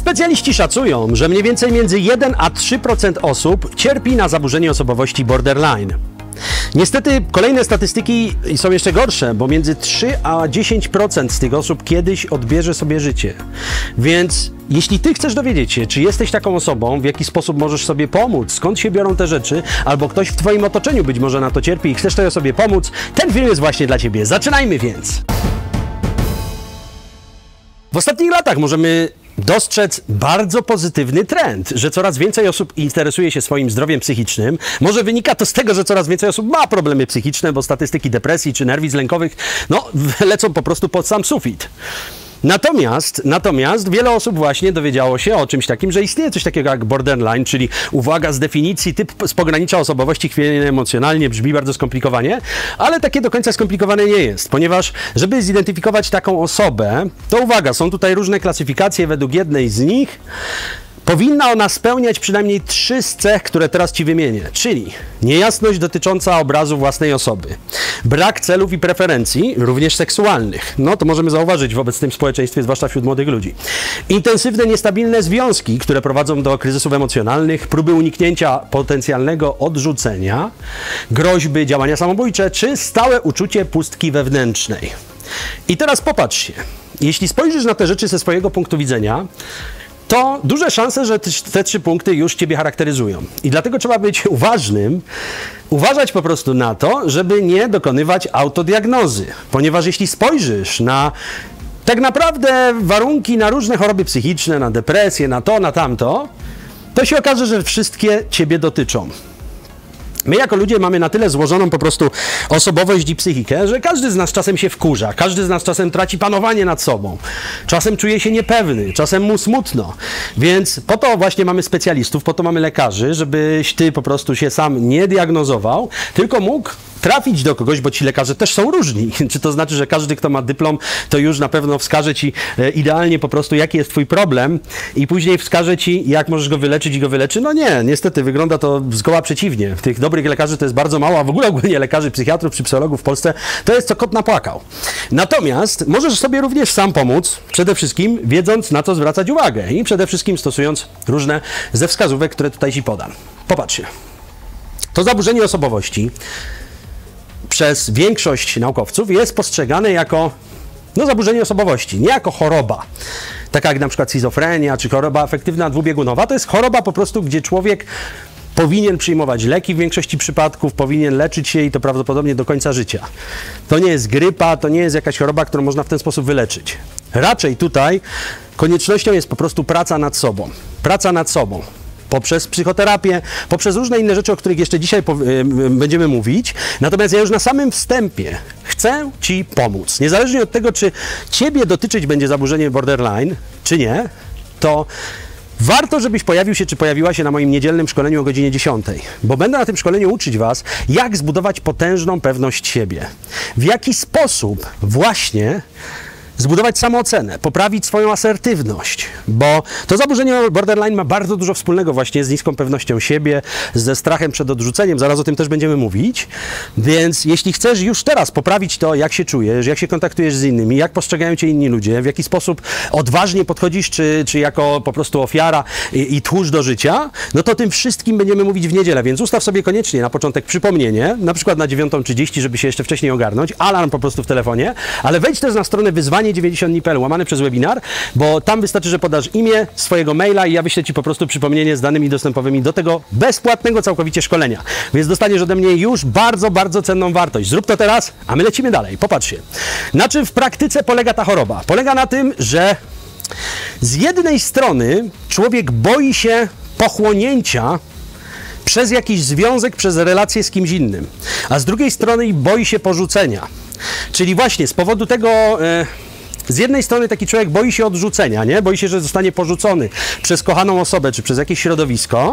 Specjaliści szacują, że mniej więcej między 1 a 3% osób cierpi na zaburzenie osobowości borderline. Niestety kolejne statystyki są jeszcze gorsze, bo między 3 a 10% z tych osób kiedyś odbierze sobie życie. Więc jeśli ty chcesz dowiedzieć się, czy jesteś taką osobą, w jaki sposób możesz sobie pomóc, skąd się biorą te rzeczy, albo ktoś w twoim otoczeniu być może na to cierpi i chcesz tej osobie pomóc, ten film jest właśnie dla ciebie. Zaczynajmy więc! W ostatnich latach możemy dostrzec bardzo pozytywny trend, że coraz więcej osób interesuje się swoim zdrowiem psychicznym. Może wynika to z tego, że coraz więcej osób ma problemy psychiczne, bo statystyki depresji czy nerwic lękowych lecą po prostu pod sam sufit. Natomiast wiele osób właśnie dowiedziało się o czymś takim, że istnieje coś takiego jak borderline, czyli uwaga, z definicji typ z pogranicza osobowości chwiejnej emocjonalnie, brzmi bardzo skomplikowanie, ale takie do końca skomplikowane nie jest, ponieważ żeby zidentyfikować taką osobę, to uwaga, są tutaj różne klasyfikacje, według jednej z nich powinna ona spełniać przynajmniej 3 z cech, które teraz ci wymienię, czyli niejasność dotycząca obrazu własnej osoby, brak celów i preferencji, również seksualnych, no to możemy zauważyć w obecnym społeczeństwie, zwłaszcza wśród młodych ludzi, intensywne, niestabilne związki, które prowadzą do kryzysów emocjonalnych, próby uniknięcia potencjalnego odrzucenia, groźby, działania samobójcze, czy stałe uczucie pustki wewnętrznej. I teraz popatrz się, jeśli spojrzysz na te rzeczy ze swojego punktu widzenia, to duże szanse, że te 3 punkty już ciebie charakteryzują. I dlatego trzeba być uważnym, uważać po prostu na to, żeby nie dokonywać autodiagnozy. Ponieważ jeśli spojrzysz na tak naprawdę warunki na różne choroby psychiczne, na depresję, na to, na tamto, to się okaże, że wszystkie ciebie dotyczą. My jako ludzie mamy na tyle złożoną po prostu osobowość i psychikę, że każdy z nas czasem się wkurza, każdy z nas czasem traci panowanie nad sobą, czasem czuje się niepewny, czasem mu smutno, więc po to właśnie mamy specjalistów, po to mamy lekarzy, żebyś ty po prostu się sam nie diagnozował, tylko mógł trafić do kogoś, bo ci lekarze też są różni. Czy to znaczy, że każdy, kto ma dyplom, to już na pewno wskaże ci idealnie po prostu, jaki jest twój problem i później wskaże ci, jak możesz go wyleczyć i go wyleczy? No nie, niestety wygląda to zgoła przeciwnie. Tych dobrych lekarzy to jest bardzo mało, a w ogóle ogólnie lekarzy, psychiatrów czy psychologów w Polsce to jest co kot napłakał. Natomiast możesz sobie również sam pomóc, przede wszystkim wiedząc, na co zwracać uwagę i przede wszystkim stosując różne ze wskazówek, które tutaj ci podam. Popatrzcie. To zaburzenie osobowości przez większość naukowców jest postrzegane jako zaburzenie osobowości, nie jako choroba. Taka jak na przykład schizofrenia czy choroba afektywna dwubiegunowa. To jest choroba po prostu, gdzie człowiek powinien przyjmować leki w większości przypadków, powinien leczyć się i to prawdopodobnie do końca życia. To nie jest grypa, to nie jest jakaś choroba, którą można w ten sposób wyleczyć. Raczej tutaj koniecznością jest po prostu praca nad sobą. Praca nad sobą. Poprzez psychoterapię, poprzez różne inne rzeczy, o których jeszcze dzisiaj będziemy mówić. Natomiast ja już na samym wstępie chcę ci pomóc. Niezależnie od tego, czy ciebie dotyczyć będzie zaburzenie borderline, czy nie, to warto, żebyś pojawił się, czy pojawiła się na moim niedzielnym szkoleniu o godzinie 10, bo będę na tym szkoleniu uczyć was, jak zbudować potężną pewność siebie. W jaki sposób właśnie zbudować samoocenę, poprawić swoją asertywność, bo to zaburzenie borderline ma bardzo dużo wspólnego właśnie z niską pewnością siebie, ze strachem przed odrzuceniem, zaraz o tym też będziemy mówić, więc jeśli chcesz już teraz poprawić to, jak się czujesz, jak się kontaktujesz z innymi, jak postrzegają cię inni ludzie, w jaki sposób odważnie podchodzisz, czy jako po prostu ofiara i tchórz do życia, no to tym wszystkim będziemy mówić w niedzielę, więc ustaw sobie koniecznie na początek przypomnienie, na przykład na 9:30, żeby się jeszcze wcześniej ogarnąć, alarm po prostu w telefonie, ale wejdź też na stronę wyzwanie90dni.pl łamane przez webinar, bo tam wystarczy, że podasz imię, swojego maila i ja wyślę ci po prostu przypomnienie z danymi dostępowymi do tego bezpłatnego całkowicie szkolenia. Więc dostaniesz ode mnie już bardzo, bardzo cenną wartość. Zrób to teraz, a my lecimy dalej. Popatrzcie. Na czym w praktyce polega ta choroba? Polega na tym, że z jednej strony człowiek boi się pochłonięcia przez jakiś związek, przez relację z kimś innym, a z drugiej strony boi się porzucenia. Czyli właśnie z powodu tego z jednej strony taki człowiek boi się odrzucenia, nie? Boi się, że zostanie porzucony przez kochaną osobę czy przez jakieś środowisko,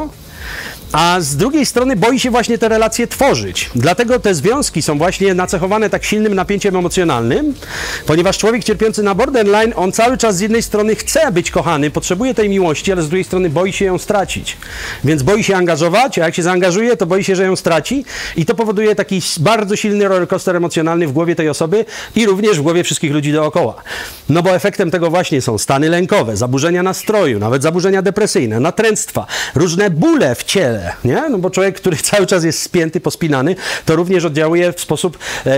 A z drugiej strony boi się właśnie te relacje tworzyć. Dlatego te związki są właśnie nacechowane tak silnym napięciem emocjonalnym, ponieważ człowiek cierpiący na borderline, on cały czas z jednej strony chce być kochany, potrzebuje tej miłości, ale z drugiej strony boi się ją stracić. Więc boi się angażować, a jak się zaangażuje, to boi się, że ją straci i to powoduje taki bardzo silny rollercoaster emocjonalny w głowie tej osoby i również w głowie wszystkich ludzi dookoła. No bo efektem tego właśnie są stany lękowe, zaburzenia nastroju, nawet zaburzenia depresyjne, natręctwa, różne bóle w ciele, nie? No bo człowiek, który cały czas jest spięty, pospinany, to również oddziałuje w sposób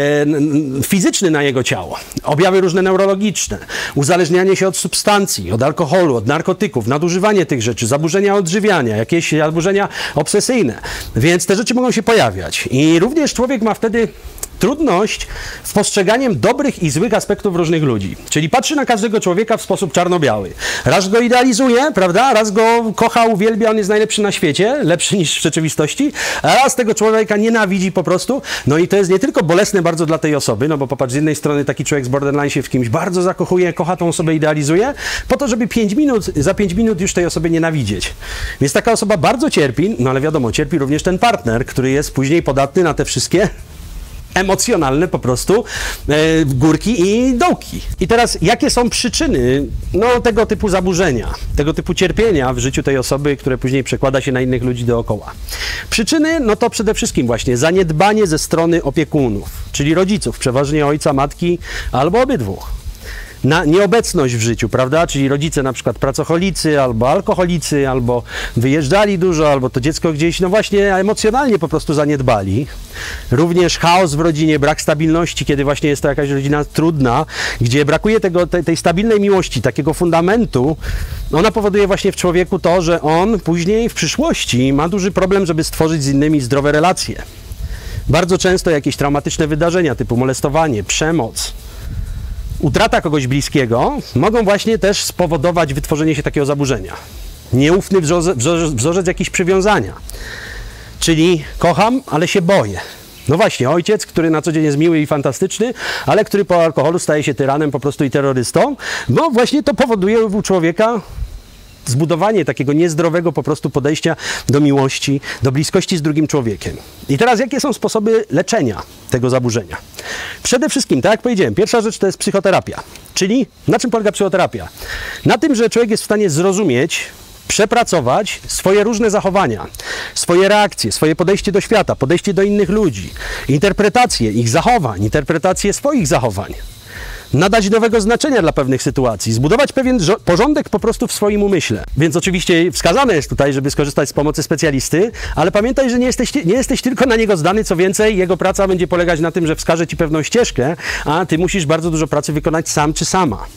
fizyczny na jego ciało. Objawy różne neurologiczne, uzależnianie się od substancji, od alkoholu, od narkotyków, nadużywanie tych rzeczy, zaburzenia odżywiania, jakieś zaburzenia obsesyjne. Więc te rzeczy mogą się pojawiać. I również człowiek ma wtedy trudność z postrzeganiem dobrych i złych aspektów różnych ludzi. Czyli patrzy na każdego człowieka w sposób czarno-biały. Raz go idealizuje, prawda? Raz go kocha, uwielbia, on jest najlepszy na świecie, lepszy niż w rzeczywistości, a raz tego człowieka nienawidzi po prostu. No i to jest nie tylko bolesne bardzo dla tej osoby, no bo popatrz, z jednej strony taki człowiek z borderline się w kimś bardzo zakochuje, kocha tą osobę, idealizuje, po to, żeby za 5 minut już tej osobie nienawidzieć. Więc taka osoba bardzo cierpi, no ale wiadomo, cierpi również ten partner, który jest później podatny na te wszystkie emocjonalne po prostu górki i dołki. I teraz jakie są przyczyny tego typu zaburzenia, tego typu cierpienia w życiu tej osoby, które później przekłada się na innych ludzi dookoła? Przyczyny, no to przede wszystkim właśnie zaniedbanie ze strony opiekunów, czyli rodziców, przeważnie ojca, matki albo obydwu. Na nieobecność w życiu, prawda? Czyli rodzice na przykład pracocholicy, albo alkoholicy, albo wyjeżdżali dużo, albo to dziecko gdzieś, no właśnie emocjonalnie po prostu zaniedbali. Również chaos w rodzinie, brak stabilności, kiedy właśnie jest to jakaś rodzina trudna, gdzie brakuje tej stabilnej miłości, takiego fundamentu, ona powoduje właśnie w człowieku to, że on później w przyszłości ma duży problem, żeby stworzyć z innymi zdrowe relacje. Bardzo często jakieś traumatyczne wydarzenia typu molestowanie, przemoc, utrata kogoś bliskiego mogą właśnie też spowodować wytworzenie się takiego zaburzenia. Nieufny wzorzec jakichś przywiązania. Czyli kocham, ale się boję. No właśnie, ojciec, który na co dzień jest miły i fantastyczny, ale który po alkoholu staje się tyranem po prostu i terrorystą, no właśnie to powoduje u człowieka zbudowanie takiego niezdrowego po prostu podejścia do miłości, do bliskości z drugim człowiekiem. I teraz jakie są sposoby leczenia tego zaburzenia? Przede wszystkim, tak jak powiedziałem, pierwsza rzecz to jest psychoterapia. Czyli na czym polega psychoterapia? Na tym, że człowiek jest w stanie zrozumieć, przepracować swoje różne zachowania, swoje reakcje, swoje podejście do świata, podejście do innych ludzi, interpretację ich zachowań, interpretację swoich zachowań. Nadać nowego znaczenia dla pewnych sytuacji, zbudować pewien porządek po prostu w swoim umyśle. Więc oczywiście wskazane jest tutaj, żeby skorzystać z pomocy specjalisty, ale pamiętaj, że nie jesteś tylko na niego zdany, co więcej, jego praca będzie polegać na tym, że wskaże ci pewną ścieżkę, a ty musisz bardzo dużo pracy wykonać sam czy sama.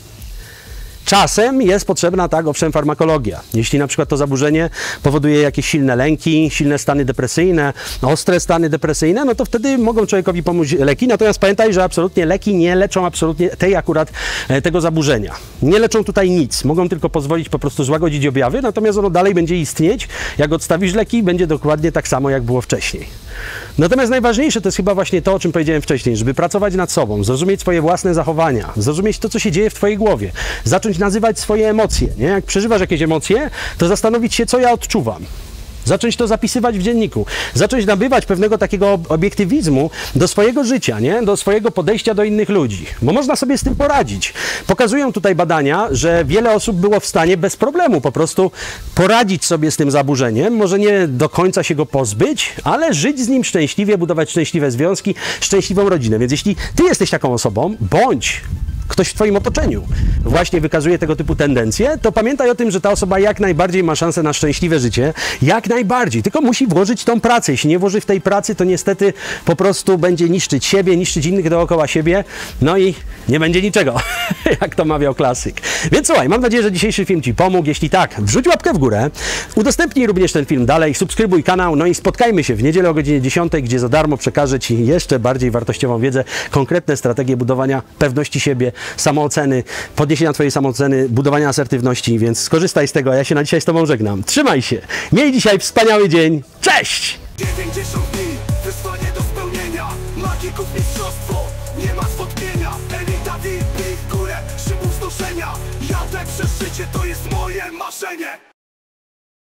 Czasem jest potrzebna, tak, owszem, farmakologia. Jeśli na przykład to zaburzenie powoduje jakieś silne lęki, silne stany depresyjne, ostre stany depresyjne, no to wtedy mogą człowiekowi pomóc leki. Natomiast pamiętaj, że absolutnie leki nie leczą absolutnie tego zaburzenia. Nie leczą tutaj nic. Mogą tylko pozwolić po prostu złagodzić objawy, natomiast ono dalej będzie istnieć. Jak odstawisz leki, będzie dokładnie tak samo, jak było wcześniej. Natomiast najważniejsze to jest chyba właśnie to, o czym powiedziałem wcześniej, żeby pracować nad sobą, zrozumieć swoje własne zachowania, zrozumieć to, co się dzieje w twojej głowie, zacząć nazywać swoje emocje, nie? Jak przeżywasz jakieś emocje, to zastanowić się, co ja odczuwam. Zacząć to zapisywać w dzienniku, zacząć nabywać pewnego takiego obiektywizmu do swojego życia, nie? Do swojego podejścia do innych ludzi, bo można sobie z tym poradzić. Pokazują tutaj badania, że wiele osób było w stanie bez problemu po prostu poradzić sobie z tym zaburzeniem, może nie do końca się go pozbyć, ale żyć z nim szczęśliwie, budować szczęśliwe związki, szczęśliwą rodzinę. Więc jeśli ty jesteś taką osobą, bądź ktoś w twoim otoczeniu właśnie wykazuje tego typu tendencje, to pamiętaj o tym, że ta osoba jak najbardziej ma szansę na szczęśliwe życie, jak najbardziej, tylko musi włożyć tą pracę. Jeśli nie włoży w tej pracy, to niestety po prostu będzie niszczyć siebie, niszczyć innych dookoła siebie, no i nie będzie niczego, jak to mawiał klasyk. Więc słuchaj, mam nadzieję, że dzisiejszy film ci pomógł. Jeśli tak, wrzuć łapkę w górę, udostępnij również ten film dalej, subskrybuj kanał, no i spotkajmy się w niedzielę o godzinie 10, gdzie za darmo przekażę ci jeszcze bardziej wartościową wiedzę, konkretne strategie budowania pewności siebie, samooceny, podniesienia twojej samooceny, budowania asertywności, więc skorzystaj z tego, a ja się na dzisiaj z tobą żegnam. Trzymaj się! Miej dzisiaj wspaniały dzień! Cześć! 90 dni, wyzwanie do spełnienia, magików mistrzostwo, nie ma zwątpienia. Elita VIP, w górę, szybów znoszenia, jadę przez życie, to jest moje marzenie.